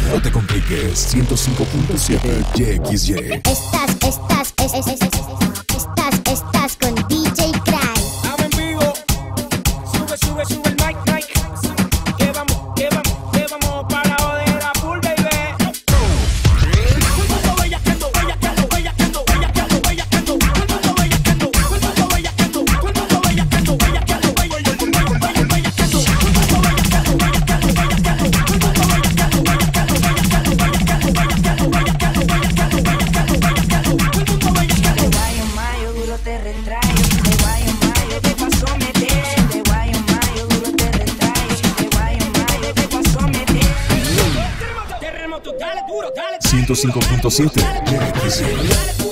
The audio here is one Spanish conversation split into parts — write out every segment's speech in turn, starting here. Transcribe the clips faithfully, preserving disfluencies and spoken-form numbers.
No te compliques. ciento cinco punto siete Y X Y. Estás, estás, es, es, es, es, estás, estás con D J Cry. Estamos en vivo. Sube, sube, sube el mic, mic. Que vamos, que vamos, que vamos para joder a full, baby. ciento cinco punto siete Y X Y.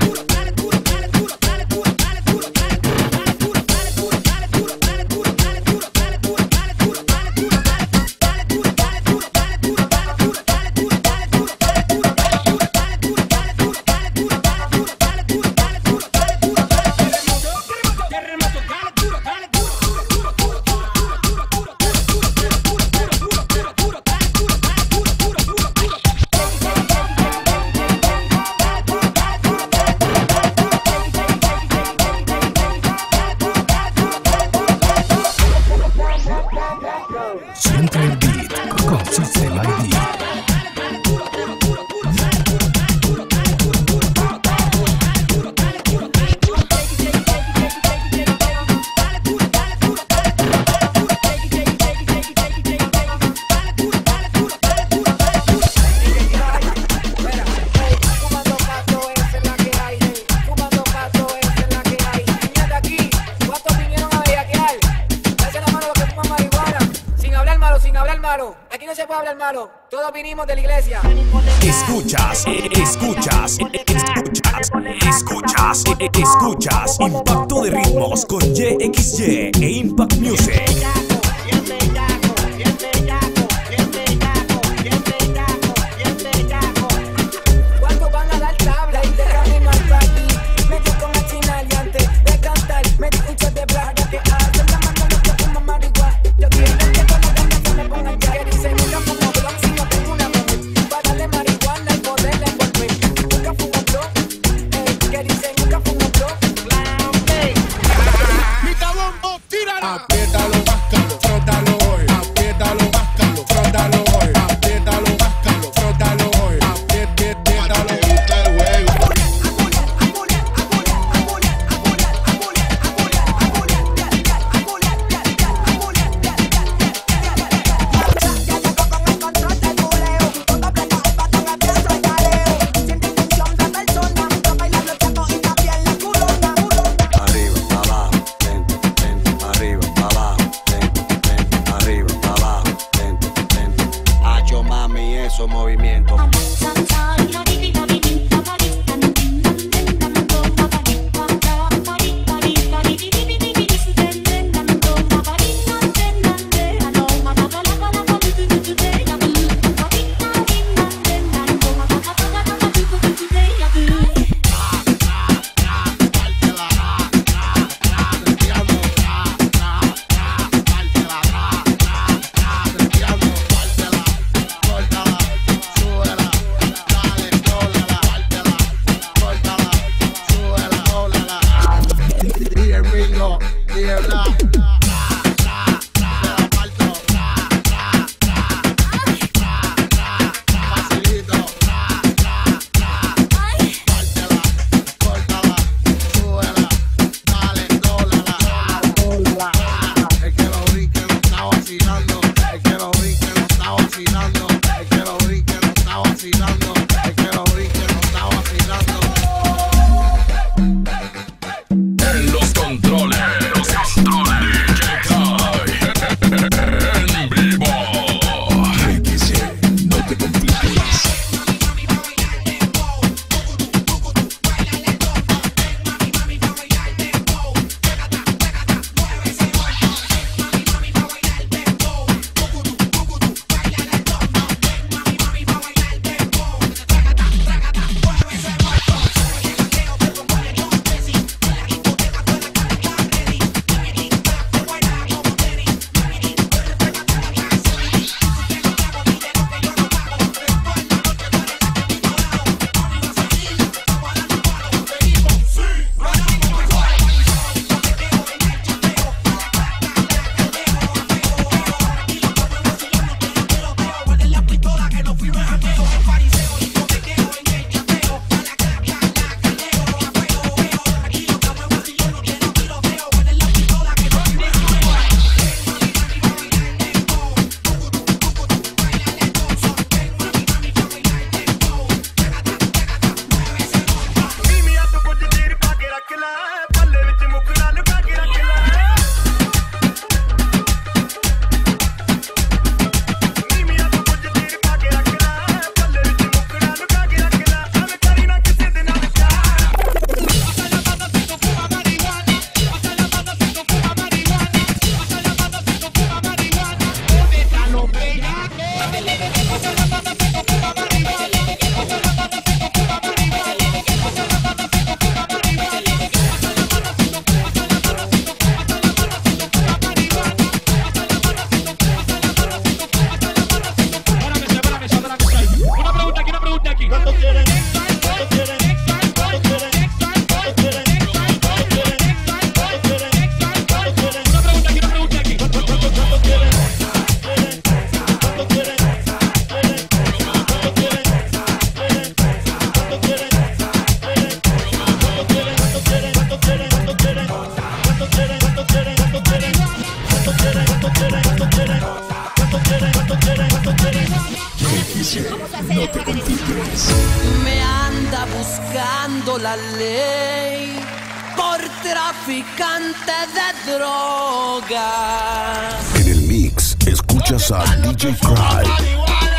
Siente el beat con System I D. Aquí no se puede hablar malo, todos vinimos de la iglesia. Escuchas, escuchas, escuchas, escuchas, escuchas. Impacto de ritmos con Y X Y e Impact Music. ¿Cuántos van a dar tabla y de camino al party? Me dio con el final y antes de cantar me dio un shot de playa que hacen la mano los que fuman marihuana. Yo quiero que con la gana se me pongan ya. Que dicen nunca fumo blon si no tengo una mujer para darle marihuana y poderle envolver. Nunca fumo blon, eh, que dicen nunca fumo blon. Mi tabombo, tíralo. Apriétalo, báscalo, frótalo hoy. Apriétalo, báscalo, frótalo hoy. Apriétalo, báscalo, frótalo hoy. Apriétalo, gusta el juego. Arriba, abajo, lento, lento, arriba, abajo, lento, lento, arriba, abajo, lento, lento. Hacho mami, esos movimientos. X Y, no te compliques. Me anda buscando la ley por traficante de drogas. En el mix, escuchas a D J Cry.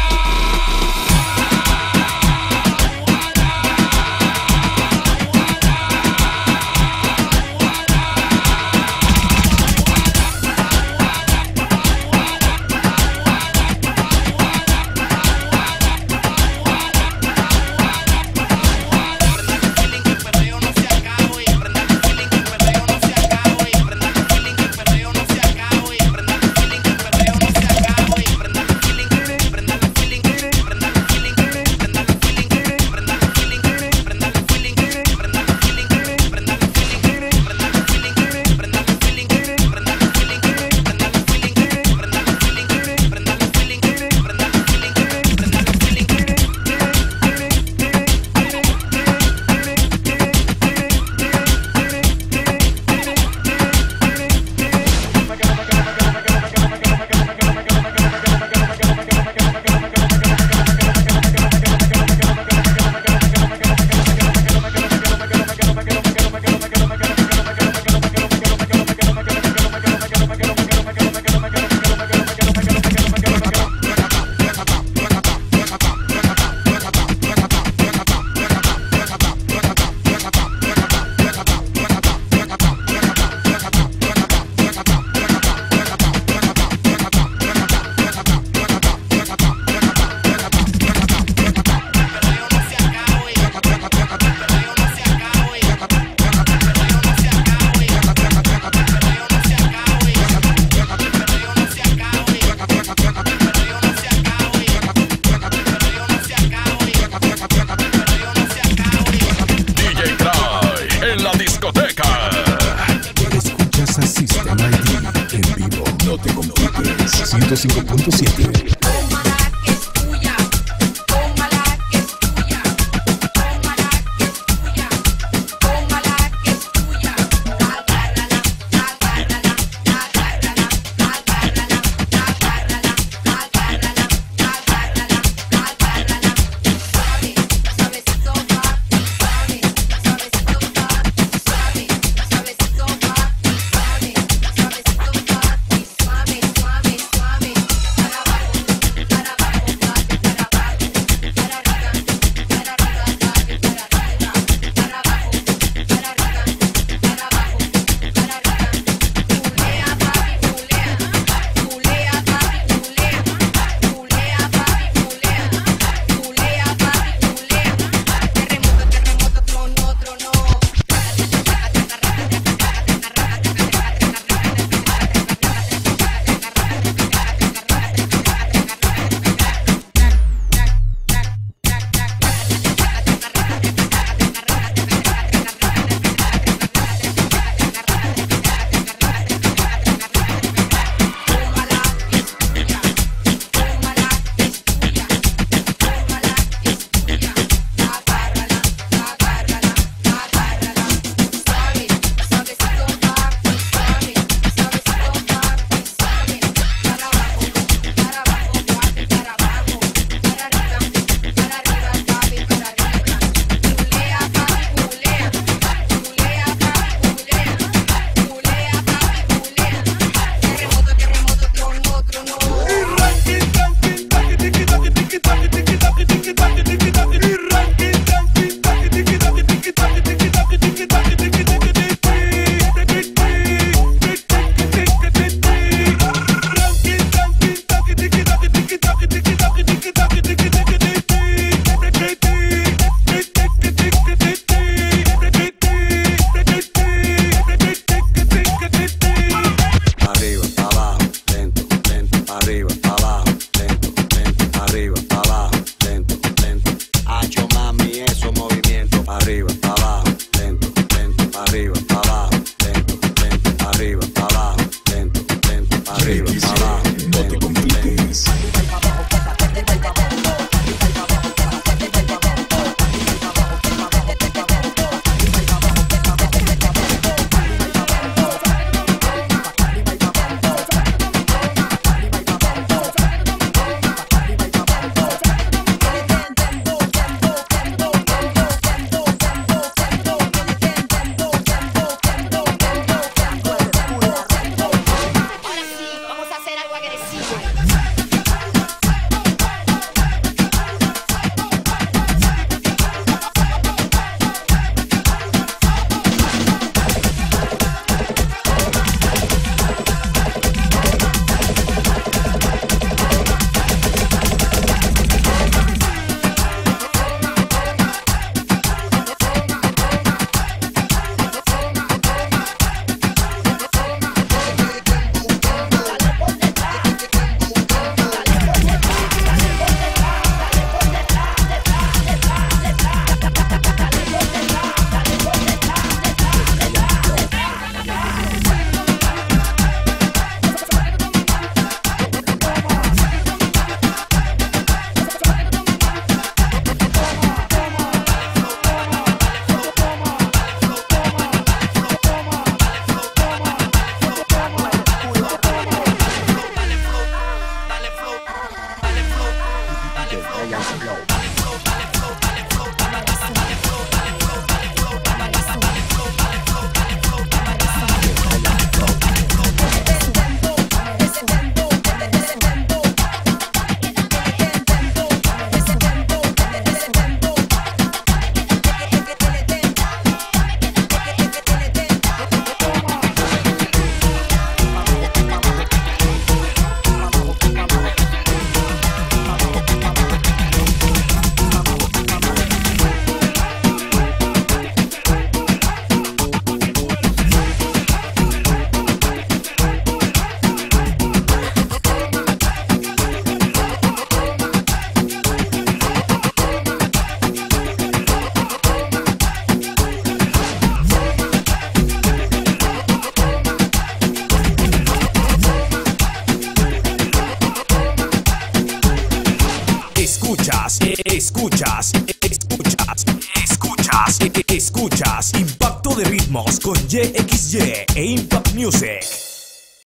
ciento cinco punto siete. Suave, suave, suave, para abajo. Escuchas, escuchas, escuchas, escuchas, escuchas Impacto de Ritmos con Y X Y e Impact Music.